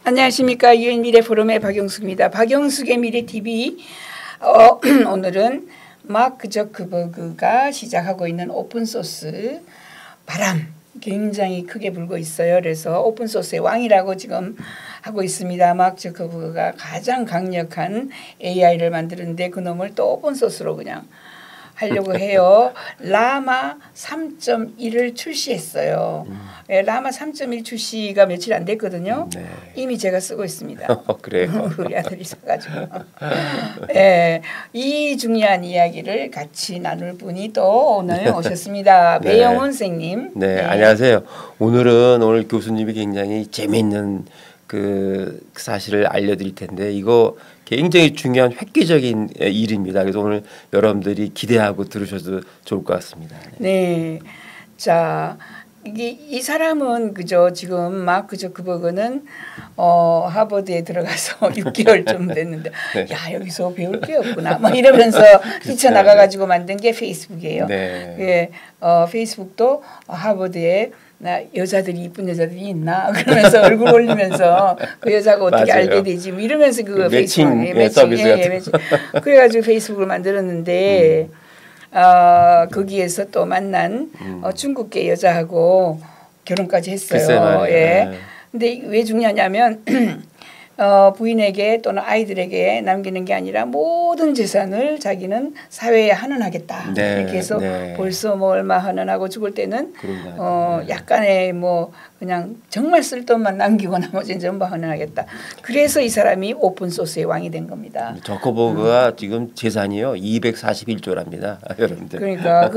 안녕하십니까. 유엔 미래 포럼의 박영숙입니다. 박영숙의 미래 TV. 오늘은 마크 저커버그가 시작하고 있는 오픈소스 바람 굉장히 크게 불고 있어요. 그래서 오픈소스의 왕이라고 지금 하고 있습니다. 마크 저커버그가 가장 강력한 AI를 만드는데 그놈을 또 오픈소스로 그냥 하려고 해요. 라마 3.1을 출시했어요. 라마 3.1 출시가 며칠 안 됐거든요. 네. 이미 제가 쓰고 있습니다. 그래요. 우리 아들이 사가지고. 네, 이 중요한 이야기를 같이 나눌 분이 또 오늘 오셨습니다. 네. 배영훈 선생님. 네, 안녕하세요. 오늘 교수님이 굉장히 재미있는 그 사실을 알려드릴 텐데 이거 굉장히 중요한 획기적인 일입니다. 그래서 오늘 여러분들이 기대하고 들으셔도 좋을 것 같습니다. 네, 자 이 사람은 그저 지금 마크 저커버그는 하버드에 들어가서 6개월 좀 됐는데 네. 야 여기서 배울 게 없구나 뭐 이러면서 뛰쳐나가 가지고 만든 게 페이스북이에요. 네. 예, 페이스북도 하버드에 나 여자들이 이쁜 여자들이 있나 그러면서 얼굴 올리면서 그 여자가 어떻게 맞아요. 알게 되지 뭐 이러면서 그 매칭 페이스북 서비스 같은 그래가지고 페이스북을 만들었는데 거기에서 또 만난 중국계 여자하고 결혼까지 했어요. 예. 근데 왜 중요하냐면 부인에게 또는 아이들에게 남기는 게 아니라 모든 재산을 자기는 사회에 환원하겠다. 네, 이렇게 해서 네. 벌써 뭐 얼마 환원하고 죽을 때는 약간의 뭐 그냥 정말 쓸 돈만 남기고 나머지는 전부 환원하겠다. 그래서 이 사람이 오픈소스의 왕이 된 겁니다. 저커버그가 지금 재산이요 241조랍니다. 여러분들. 그러니까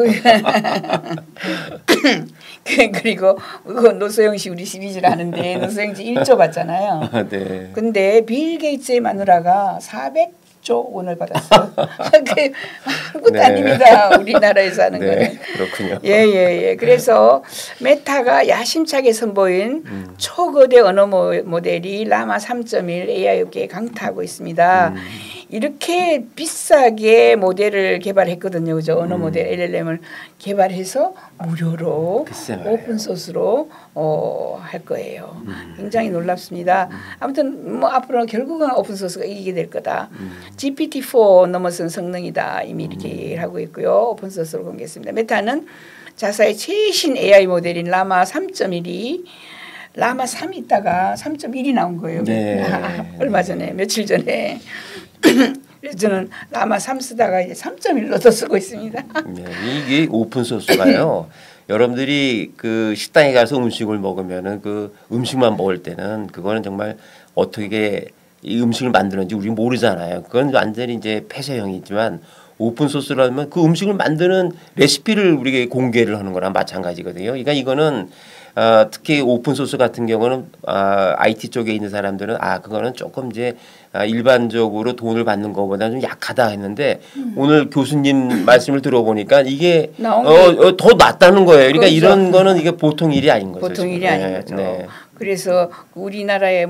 그리고 노소영 씨 우리 시리즈를 하는데 노소영 씨 1조 받잖아요. 네. 근데 빌 게이츠의 마누라가 400조 원을 받았어요. 아무것도 네. 아닙니다. 우리나라에서 하는 네, 거는. 그렇군요. 예. 그래서 메타가 야심차게 선보인 초거대 언어 모델이 라마 3.1 AI 업계에 강타하고 있습니다. 이렇게 비싸게 모델을 개발했거든요. 그죠? 언어 모델 LLM을 개발해서 무료로 오픈소스로 할 거예요. 굉장히 놀랍습니다. 아무튼 뭐 앞으로 결국은 오픈소스가 이기게 될 거다. GPT-4 넘어선 성능이다. 이미 이렇게 하고 있고요. 오픈소스로 공개했습니다. 메타는 자사의 최신 AI 모델인 라마 3.1이 라마 3 있다가 3.1이 나온 거예요. 네. 얼마 전에 며칠 전에. 그래서 저는 라마 3 쓰다가 이제 3.1로 더 쓰고 있습니다. 네, 이게 오픈 소스가요. 여러분들이 그 식당에 가서 음식을 먹으면은 그 음식만 먹을 때는 그거는 정말 어떻게 이 음식을 만드는지 우리 모르잖아요. 그건 완전히 이제 폐쇄형이지만 오픈 소스라면 그 음식을 만드는 레시피를 우리가 공개를 하는 거랑 마찬가지거든요. 그러니까 이거는 특히 오픈 소스 같은 경우는 IT 쪽에 있는 사람들은 그거는 조금 이제 일반적으로 돈을 받는 것보다 좀 약하다 했는데 오늘 교수님 말씀을 들어보니까 이게 더 낫다는 거예요. 그러니까 그렇죠. 이런 거는 이게 보통 일이 아닌 거죠. 보통 일이 아닌 거죠. 네. 그래서 우리나라에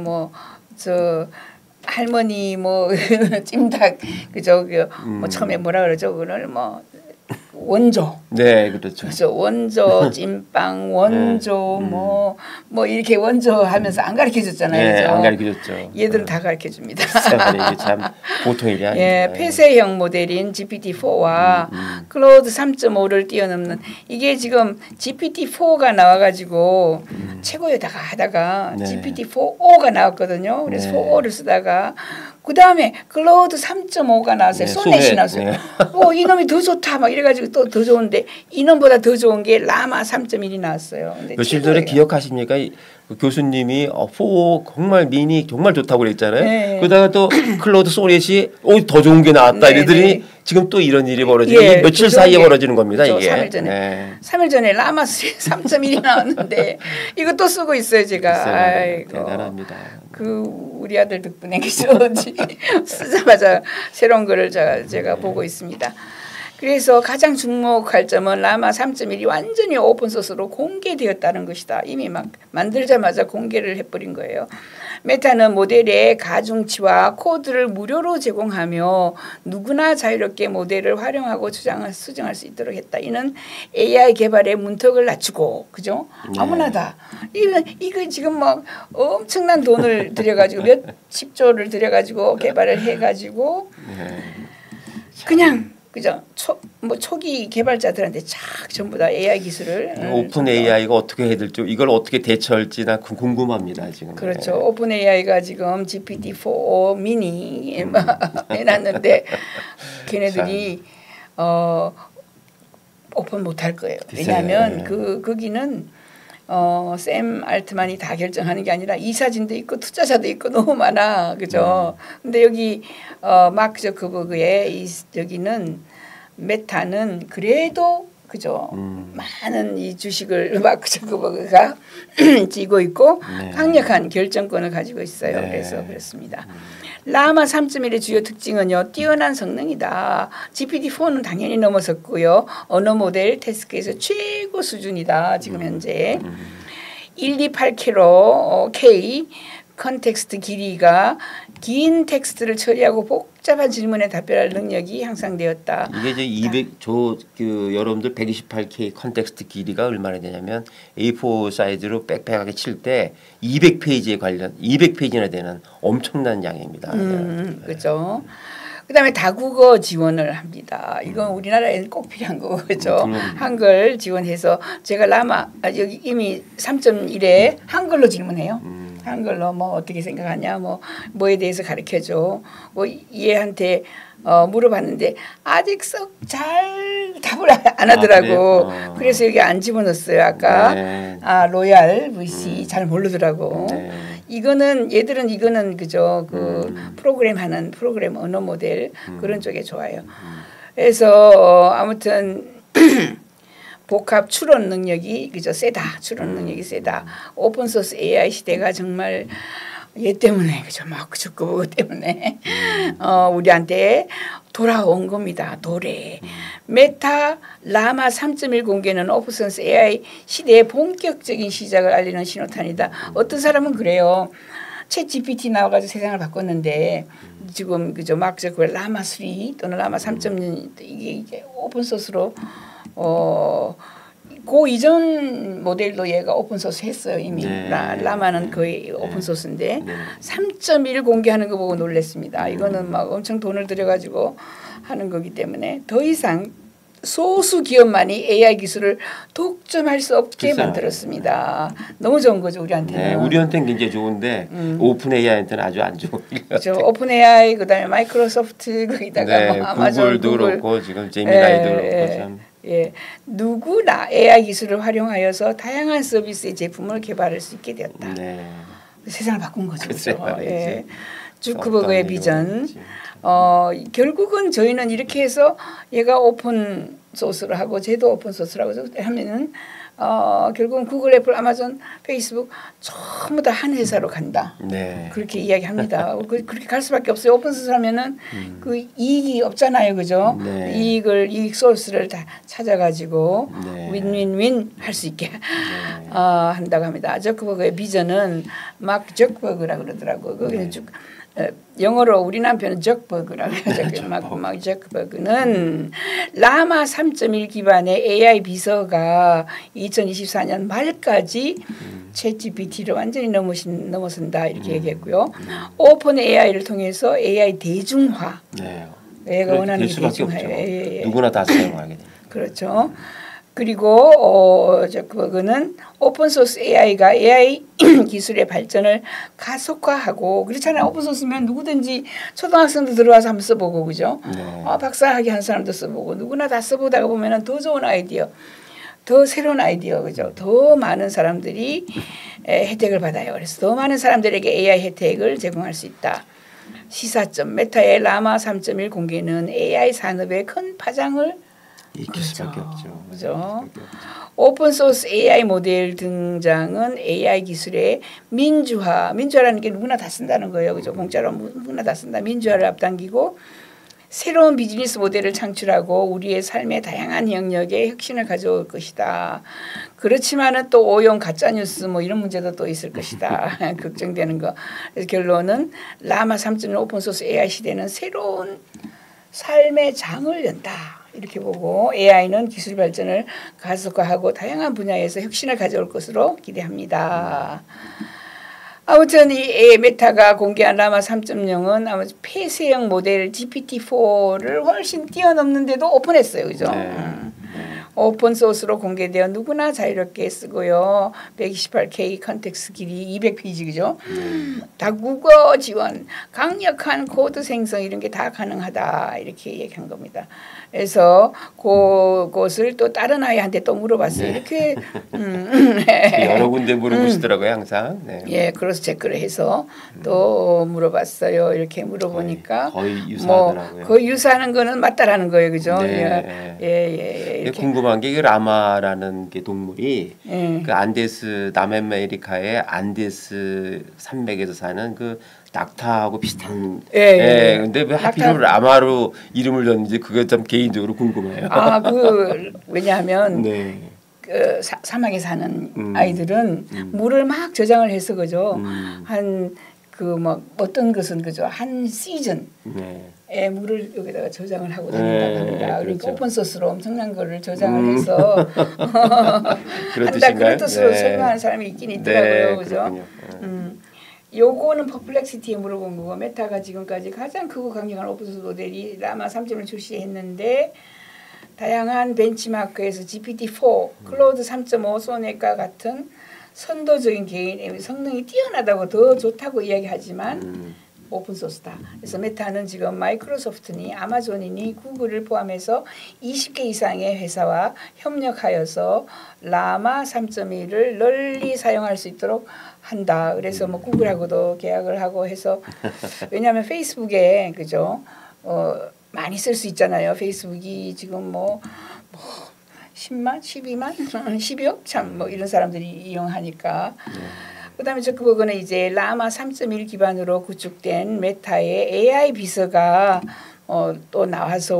할머니 찜닭 그저 뭐 처음에 뭐라 그러죠? 그걸 뭐 원조. 네, 그렇죠. 그래서 원조 찐빵 원조 뭐 이렇게 원조 하면서 안 가르쳐 줬잖아요. 네, 그죠? 안 가르쳐 줬죠. 얘들은 다 가르쳐 줍니다. 이게 참 보통 일이 아니에요. 예, 폐쇄형 모델인 GPT-4와 클로드 3.5를 뛰어넘는 이게 지금 GPT-4가 나와가지고 최고였다가 하다가 네. GPT-4O가 나왔거든요. 그래서 네. 4O를 쓰다가 그 다음에 클로드 3.5가 나왔어요. 네, 소넷이 나왔어요. 네. 이놈이 더 좋다 막 이래가지고 또 더 좋은데 이놈보다 더 좋은 게 라마 3.1이 나왔어요. 근데 며칠 전에 기억하십니까? 그 교수님이 4 정말 미니 정말 좋다고 그랬잖아요. 네. 그러다가 또 클로드 소넷이 더 좋은 게 나왔다 네, 이러더니 네. 지금 또 이런 일이 벌어지고 예, 며칠 사이에 벌어지는 겁니다. 그렇죠. 이게. 3일 전에. 네. 3일 전에 라마 3.1이 나왔는데 이거 또 쓰고 있어요 제가. 아이고. 대단합니다. 우리 아들 덕분에 그죠? 쓰자마자 새로운 거를 제가 보고 있습니다. 그래서 가장 주목할 점은 라마 3.1이 완전히 오픈소스로 공개되었다는 것이다. 이미 막 만들자마자 공개를 해버린 거예요. 메타는 모델의 가중치와 코드를 무료로 제공하며 누구나 자유롭게 모델을 활용하고 수정할 수 있도록 했다. 이는 AI 개발의 문턱을 낮추고, 그죠? 네. 아무나 다. 이거 지금 막 엄청난 돈을 들여가지고 몇십 조를 들여가지고 개발을 해가지고 그냥 그죠? 초기 개발자들한테 쫙 전부 다 AI 기술을 오픈 AI가 어떻게 해야 될지 이걸 어떻게 대처할지 나 궁금합니다 지금. 그렇죠. 오픈 AI가 지금 GPT-4 미니 해놨는데 걔네들이 오픈 못할 거예요. 왜냐하면 거기는 샘 알트만이 다 결정하는 게 아니라 이사진도 있고 투자자도 있고 너무 많아, 그죠? 근데 여기 마크 저커버그의 여기는 메타는 그래도 그죠? 많은 이 주식을 마크 저커버그가 쥐고 있고 강력한 결정권을 가지고 있어요. 그래서 그렇습니다. 라마 3.1의 주요 특징은요. 뛰어난 성능이다. GPT-4는 당연히 넘어섰고요. 언어 모델 태스크에서 최고 수준이다. 지금 현재 128K 컨텍스트 길이가 긴 텍스트를 처리하고 복잡한 질문에 답변할 능력이 향상되었다. 이게 이제 여러분들 128K 컨텍스트 길이가 얼마나 되냐면 A4 사이즈로 빽빽하게 칠 때 200페이지나 되는 엄청난 양입니다. 그렇죠. 그다음에 다국어 지원을 합니다. 이건 우리나라에는 꼭 필요한 거죠. 한글 지원해서 제가 라마 여기 이미 3.1에 한글로 질문해요. 한글로 뭐 어떻게 생각하냐, 뭐에 대해서 가르쳐줘. 얘한테 물어봤는데 아직 썩 잘 답을 안 하더라고. 그래서 여기 안 집어넣었어요. 아까 로얄 VC 잘 모르더라고. 이거는 이거는 그죠 프로그램 언어 모델 그런 쪽에 좋아요. 그래서 아무튼 복합 추론 능력이 그죠 세다. 추론 능력이 세다. 오픈 소스 AI 시대가 정말 얘 때문에 그죠 막 그거 때문에 우리한테 돌아온 겁니다. 도래. 메타 라마 3.1 공개는 오픈 소스 AI 시대의 본격적인 시작을 알리는 신호탄이다. 어떤 사람은 그래요. 챗 GPT 나와가지고 세상을 바꿨는데 지금 그죠 막 그 라마 3 또는 라마 3.0 이게 오픈 소스로 그 이전 모델도 얘가 오픈 소스 했어요 이미. 라마는 거의 오픈 소스인데 3.1 공개하는 거 보고 놀랐습니다. 이거는 막 엄청 돈을 들여가지고 하는 거기 때문에 더 이상 소수 기업만이 AI 기술을 독점할 수 없게 만들었습니다. 너무 좋은 거죠 우리한테는. 우리한테는 굉장히 좋은데 오픈 AI한테는 아주 안 좋은 그렇죠. 오픈 AI 그다음에 마이크로소프트 거기다가 아마존 구글도 그렇고 지금 제미나이도 그렇고 참. 누구나 AI 기술을 활용하여서 다양한 서비스의 제품을 개발할 수 있게 되었다. 세상을 바꾼 거죠. 그렇죠. 주크버그의 비전. 결국은 저희는 이렇게 해서 얘가 오픈 소스로 하고 쟤도 오픈 소스라고 하면은 결국은 구글, 애플, 아마존, 페이스북 전부 다 한 회사로 간다. 그렇게 이야기합니다. 그렇게 갈 수밖에 없어요. 오픈 소스 하면은 그 이익이 없잖아요, 그죠? 이익 소스를 다 찾아가지고 윈윈윈 할 수 있게 한다고 합니다. 저크버그의 비전은 마크 저크버그라고 그러더라고. 거기는 쭉 영어로 우리 남편은 적버그라고 해요. 막 적버그는 라마 3.1 기반의 AI 비서가 2024년 말까지 챗GPT를 완전히 넘어선다 이렇게 얘기했고요. 오픈 AI를 통해서 AI 대중화. 얘가 원하는 게 대중화예요. 누구나 다 사용하게 됩니다. 그렇죠. 그리고 그거는 오픈소스 AI가 AI 기술의 발전을 가속화하고 그렇잖아요. 오픈소스면 누구든지 초등학생도 들어와서 한번 써보고 그죠. 박사학위 한 사람도 써보고 누구나 다 써보다가 보면은 더 좋은 아이디어 더 새로운 아이디어 그죠. 더 많은 사람들이 혜택을 받아요. 그래서 더 많은 사람들에게 AI 혜택을 제공할 수 있다. 시사점 메타의 라마 3.1 공개는 AI 산업의 큰 파장을 일으킬 수밖에 없죠. 그죠? 오픈 소스 AI 모델 등장은 AI 기술의 민주화라는 게 누구나 다 쓴다는 거예요. 그죠? 공짜로 누구나 다 쓴다. 민주화를 앞당기고 새로운 비즈니스 모델을 창출하고 우리의 삶의 다양한 영역에 혁신을 가져올 것이다. 그렇지만은 또 오용 가짜뉴스 뭐 이런 문제도 또 있을 것이다. 걱정되는 거. 그래서 결론은 라마 3.1 오픈소스 AI 시대는 새로운 삶의 장을 연다. 이렇게 보고 AI는 기술 발전을 가속화하고 다양한 분야에서 혁신을 가져올 것으로 기대합니다. 아무튼 이 메타가 공개한 라마 3.0은 아마 폐쇄형 모델 GPT-4를 훨씬 뛰어넘는데도 오픈했어요. 그죠? 오픈 소스로 공개되어 누구나 자유롭게 쓰고요. 128K 컨텍스트 길이 200페이지 그죠? 다국어 지원, 강력한 코드 생성 이런 게 다 가능하다 이렇게 얘기한 겁니다. 그래서 그것을 또 다른 아이한테 또 물어봤어요. 이렇게 여러 군데 물어보시더라고요 항상. 네. 예, 크로스 체크를 해서 또 물어봤어요. 이렇게 물어보니까 거의 유사하더라고요. 뭐 거의 유사하는 거는 맞다라는 거예요, 그죠? 네. 예. 궁금한 게 그 라마라는 게 동물이 그 안데스 남아메리카의 안데스 산맥에서 사는 그 낙타하고 비슷한. 근데 왜 하필이면 라마로 이름을 줬는지 그게 좀 개인적으로 궁금해요. 왜냐하면 그 사막에 사는 아이들은 물을 막 저장을 해서 그죠. 한 그 뭐 어떤 것은 그죠. 한 시즌. 물을 여기다가 저장을 하고 다닌다고 합니다. 그러니까 그렇죠. 오픈 소스로 엄청난 거를 저장을 해서 한다 그런 뜻으로 설명하는 사람이 있긴 있더라고요, 그죠? 요거는 퍼플렉시티에 물어본 거고 메타가 지금까지 가장 크고 강력한 오픈 소스 모델이 라마 3.1을 출시했는데 다양한 벤치마크에서 GPT-4, 클로드 3.5, 소넷과 같은 선도적인 개인 성능이 뛰어나다고 더 좋다고 이야기하지만 오픈소스다. 그래서 메타는 지금 마이크로소프트니 아마존이니 구글을 포함해서 20개 이상의 회사와 협력하여서 라마 3.1을 널리 사용할 수 있도록 한다. 그래서 뭐 구글하고도 계약을 하고 해서 왜냐하면 페이스북에 그죠? 많이 쓸 수 있잖아요. 페이스북이 지금 뭐 10만, 12만, 12억 참 뭐 이런 사람들이 이용하니까. 그다음에 저그거는 이제 라마 3.1 기반으로 구축된 메타의 AI 비서가 또 나와서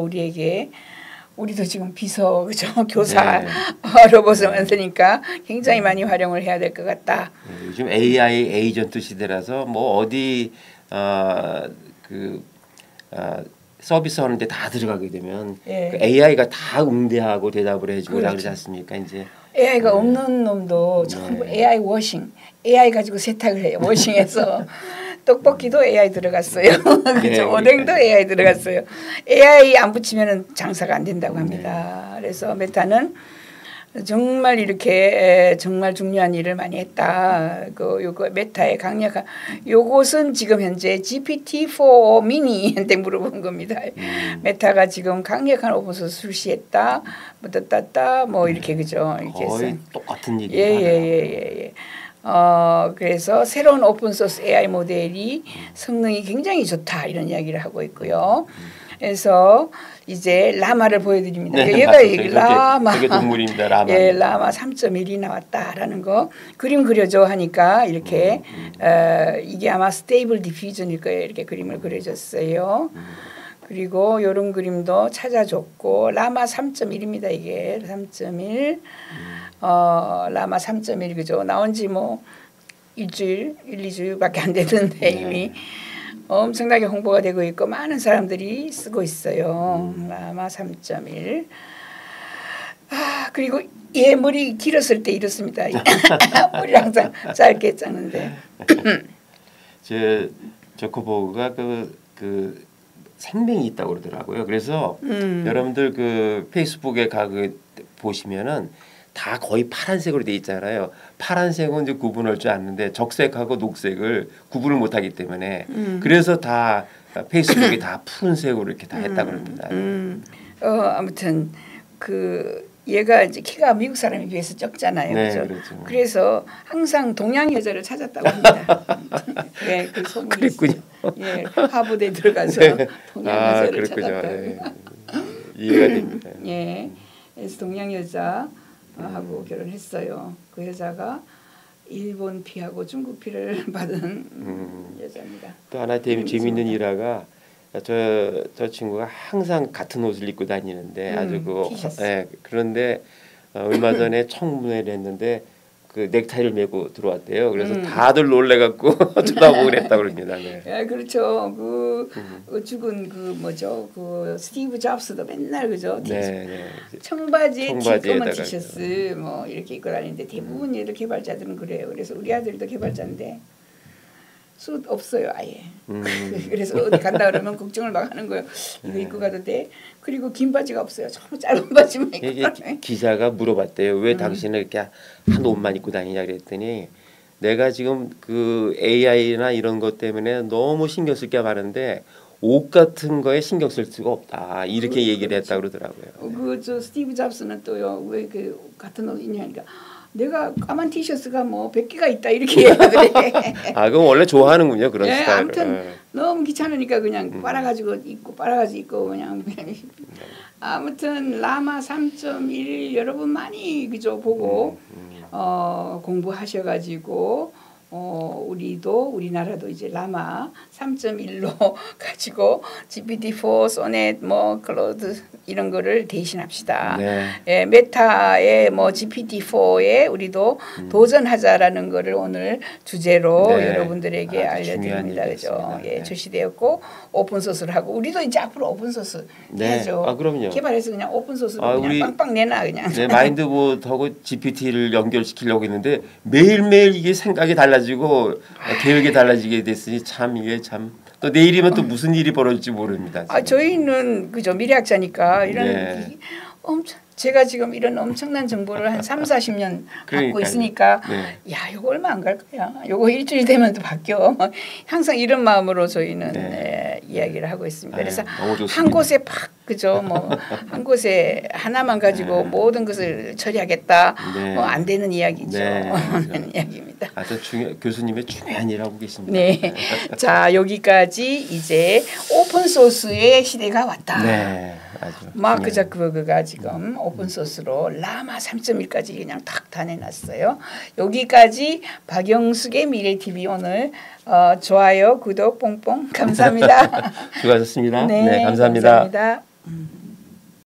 우리도 지금 비서 그죠 교사 로봇을 만드니까 굉장히 많이 활용을 해야 될 것 같다. 요즘 AI 에이전트 시대라서 뭐 어디 서비스 하는데 다 들어가게 되면 그 AI가 다 응대하고 대답을 해주고 그러지 않습니까? 이제 AI가 없는 놈도 전부 AI 워싱, AI 가지고 세탁을 해요. 워싱해서 떡볶이도 AI 들어갔어요. 그렇죠. 오뎅도 AI 들어갔어요. AI 안 붙이면은 장사가 안 된다고 합니다. 그래서 메타는 정말 이렇게 정말 중요한 일을 많이 했다. 요거 메타의 강력한 요것은 지금 현재 GPT-4 미니한테 물어본 겁니다. 메타가 지금 강력한 오픈소스 출시했다. 뭐 이렇게 그죠. 이렇게 거의 똑같은 얘기. 예. 그래서 새로운 오픈소스 AI 모델이 성능이 굉장히 좋다 이런 이야기를 하고 있고요. 그래서 이제 라마를 보여드립니다. 얘가 라마. 이게 동물입니다. 라마. 예, 라마 3.1이 나왔다라는 거 그림 그려줘 하니까 이렇게 이게 아마 스테이블 디퓨전일 거예요. 이렇게 그림을 그려줬어요. 그리고 이런 그림도 찾아줬고 라마 3.1입니다. 이게 3.1 라마 3.1 그죠. 나온 지 뭐 일주일, 2주일밖에 안 됐는데 이미 엄청나게 홍보가 되고 있고 많은 사람들이 쓰고 있어요. 라마 3.1. 그리고 얘 머리 길었을 때 이렇습니다. 머리 항상 짧게 짜는데. 저커버그가 그 생명이 있다고 그러더라고요. 그래서 여러분들 그 페이스북에 보시면은 다 거의 파란색으로 돼 있잖아요. 파란색은 이제 구분할 줄 아는데 적색하고 녹색을 구분을 못하기 때문에 그래서 다 페이스북이 다 푸른색으로 이렇게 다 했다 그럽니다. 아무튼 얘가 이제 키가 미국 사람에 비해서 적잖아요. 그렇죠? 그래서 항상 동양 여자를 찾았다고 합니다. 그 소문이 그랬군요. 예, 하버드에 들어가서 동양 여자를 찾았다고. 이해가 됩니다. 예, 그래서 동양 여자하고 결혼했어요. 그 여자가 일본 피하고 중국 피를 받은 여자입니다. 또 하나 재미있는 일화가 저 친구가 항상 같은 옷을 입고 다니는데 아주 예, 그런데 얼마 전에 청문회를 했는데 그 넥타이를 메고 들어왔대요. 그래서 다들 놀래갖고 쳐다보고 그랬다 그럽니다. 네. 예, 그렇죠. 죽은 뭐죠? 스티브 잡스도 맨날 그죠? 네. 청바지에 검은 티셔츠 뭐 이렇게 입고 다니는데 대부분 얘들 개발자들은 그래요. 그래서 우리 아들도 개발자인데 숱 없어요 아예. 그래서 어디 간다 그러면 걱정을 막 하는 거예요. 이거 입고 가도 돼? 그리고 긴 바지가 없어요. 정말 짧은 바지만 입고 이게 기자가 물어봤대요. 왜 당신은 이렇게 한 옷만 입고 다니냐 그랬더니 내가 지금 그 AI나 이런 것 때문에 너무 신경 쓸 게 많은데 옷 같은 거에 신경 쓸 수가 없다. 이렇게 얘기를 했다 그러더라고요. 저 스티브 잡스는 또요. 왜 그 같은 옷 입냐니까 내가 까만 티셔츠가 뭐 100개가 있다 이렇게 얘기하더래. 그럼 원래 좋아하는군요 그런 스타일을. 아무튼 너무 귀찮으니까 그냥 빨아가지고 입고 그냥. 아무튼 라마 3.1 여러분 많이 그죠 보고 공부하셔가지고 우리나라도 이제 라마 3.1로 가지고 GPT-4, 소넷, 클로드 이런 거를 대신합시다. 네. 예, 메타의 GPT-4에 우리도 도전하자라는 거를 오늘 주제로 여러분들에게 알려드립니다. 그죠? 예, 출시되었고 오픈 소스를 하고 우리도 이제 앞으로 오픈 소스 해야죠. 그럼요. 개발해서 그냥 오픈 소스로 그냥 빵빵 내놔 그냥. 네, 마인드봇하고 GPT를 연결시키려고 했는데 매일매일 이게 생각이 달라지고 계획이 달라지게 됐으니 참 이게 참 또 내일이면 또 무슨 일이 벌어질지 모릅니다. 저희는 그죠 미래학자니까 이런 엄청 제가 지금 이런 엄청난 정보를 한 3, 40년 갖고 있으니까 야 이거 얼마 안 갈 거야. 이거 일주일 되면 또 바뀌어. 항상 이런 마음으로 저희는 이야기를 하고 있습니다. 그래서 한 곳에 팍 그죠 한 곳에 하나만 가지고 모든 것을 처리하겠다. 안 되는 이야기죠. 안 되는 이야기입니다. 아주 교수님의 중요한 일 하고 계십니다. 네. 자 여기까지 이제 오픈 소스의 시대가 왔다. 네. 아주 마크 자크버그가 지금 오픈 소스로 라마 3.1까지 그냥 탁 다 내놨어요. 여기까지 박영숙의 미래 TV 오늘 좋아요, 구독 뽕뽕 감사합니다. 수고하셨습니다. 네, 감사합니다. 감사합니다.